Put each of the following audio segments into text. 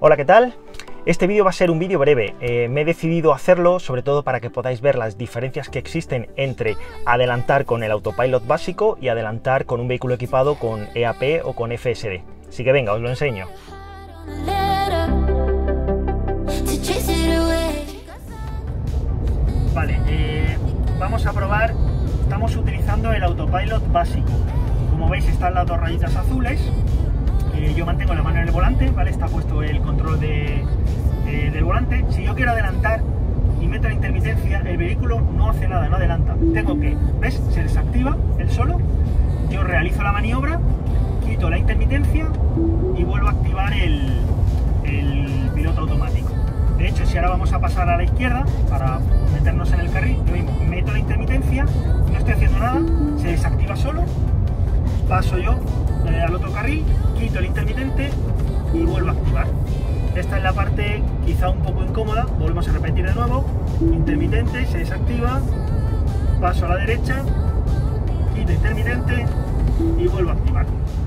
Hola, ¿qué tal? Este vídeo va a ser un vídeo breve. Me he decidido hacerlo sobre todo para que podáis ver las diferencias que existen entre adelantar con el autopilot básico y adelantar con un vehículo equipado con EAP o con FSD. Así que venga, os lo enseño. Vale, vamos a probar. Estamos utilizando el autopilot básico. Como veis, están las dos rayitas azules. Yo mantengo la mano en el volante, ¿vale? Está puesto el control del volante. Si yo quiero adelantar y meto la intermitencia, el vehículo no hace nada, no adelanta. Tengo que, ¿ves? Se desactiva él solo. Yo realizo la maniobra, quito la intermitencia y vuelvo a activar el piloto automático. De hecho, si ahora vamos a pasar a la izquierda para meternos en el carril, yo mismo meto la intermitencia, no estoy haciendo nada, se desactiva solo, paso yo al otro carril, quito el intermitente y vuelvo a activar. Esta es la parte quizá un poco incómoda. Volvemos a repetir de nuevo: intermitente, se desactiva, paso a la derecha, quito intermitente y vuelvo a activar.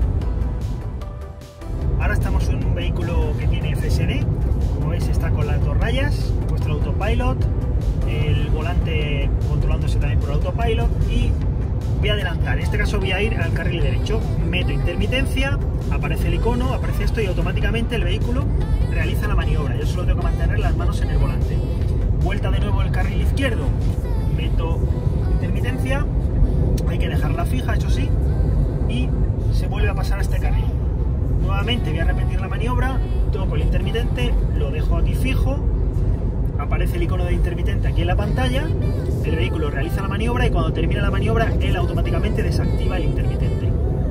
Ahora estamos en un vehículo que tiene FSD. Como veis, está con las dos rayas, puesto el autopilot, el volante controlándose también por el autopilot, y voy a adelantar. En este caso voy a ir al carril derecho, meto intermitencia, aparece el icono, aparece esto y automáticamente el vehículo realiza la maniobra. Yo solo tengo que mantener las manos en el volante. Vuelta de nuevo al carril izquierdo, meto intermitencia, hay que dejarla fija, eso sí, y se vuelve a pasar a este carril. Nuevamente voy a repetir la maniobra, toco el intermitente, lo dejo aquí fijo, aparece el icono de intermitente aquí en la pantalla, el vehículo realiza la maniobra y cuando termina la maniobra él automáticamente desactiva el intermitente.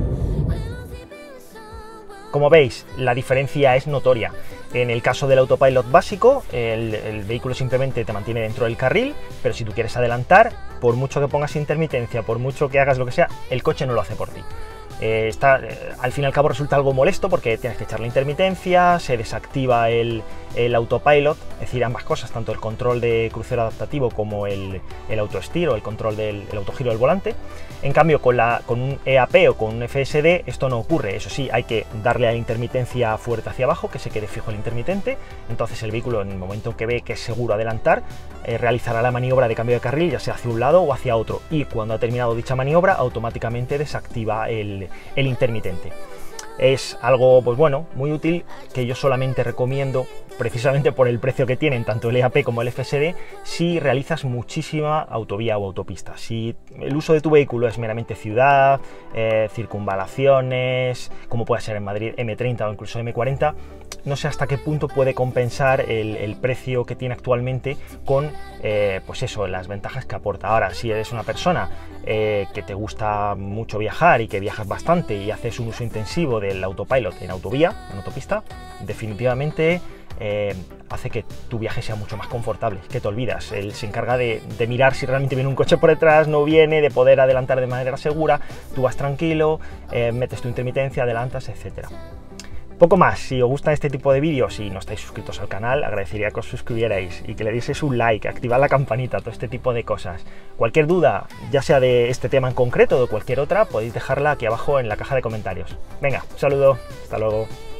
Como veis, la diferencia es notoria. En el caso del autopilot básico, el vehículo simplemente te mantiene dentro del carril, pero si tú quieres adelantar, por mucho que pongas intermitencia, por mucho que hagas lo que sea, el coche no lo hace por ti. Al fin y al cabo resulta algo molesto porque tienes que echar la intermitencia, se desactiva el autopilot, es decir, ambas cosas, tanto el control de crucero adaptativo como el autoestiro, el control del autogiro del volante. En cambio, con un EAP o con un FSD esto no ocurre. Eso sí, hay que darle a la intermitencia fuerte hacia abajo, que se quede fijo el intermitente. Entonces el vehículo, en el momento que ve que es seguro adelantar, realizará la maniobra de cambio de carril, ya sea hacia un lado o hacia otro, y cuando ha terminado dicha maniobra automáticamente desactiva el intermitente. Es algo, pues bueno, muy útil, que yo solamente recomiendo precisamente por el precio que tienen tanto el EAP como el FSD si realizas muchísima autovía o autopista. Si el uso de tu vehículo es meramente ciudad, circunvalaciones, como puede ser en Madrid M30 o incluso M40, no sé hasta qué punto puede compensar el precio que tiene actualmente con pues eso, las ventajas que aporta. Ahora, si eres una persona que te gusta mucho viajar y que viajas bastante y haces un uso intensivo del autopilot en autovía, en autopista, definitivamente hace que tu viaje sea mucho más confortable, que te olvidas. Él se encarga de mirar si realmente viene un coche por detrás, no viene, de poder adelantar de manera segura. Tú vas tranquilo, metes tu intermitencia, adelantas, etcétera. Poco más. Si os gusta este tipo de vídeos y no estáis suscritos al canal, agradecería que os suscribierais y que le dieseis un like, activar la campanita, todo este tipo de cosas. Cualquier duda, ya sea de este tema en concreto o de cualquier otra, podéis dejarla aquí abajo en la caja de comentarios. Venga, un saludo, hasta luego.